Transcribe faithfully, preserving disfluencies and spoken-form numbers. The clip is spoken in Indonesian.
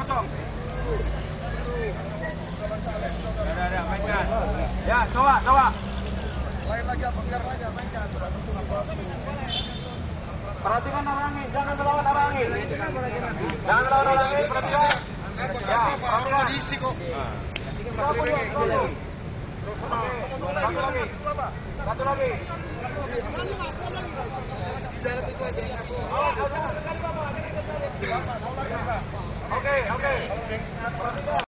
kosong. Ya, coba, coba. Main lagi, biar aja, mainkan. Perhatikan arah angin, jangan melawan arah angin. Jangan melawan arah angin, perhatikan. Ya, perhatikan. Diisi kok. Satu lagi. Satu lagi. Satu lagi. Oke, oke.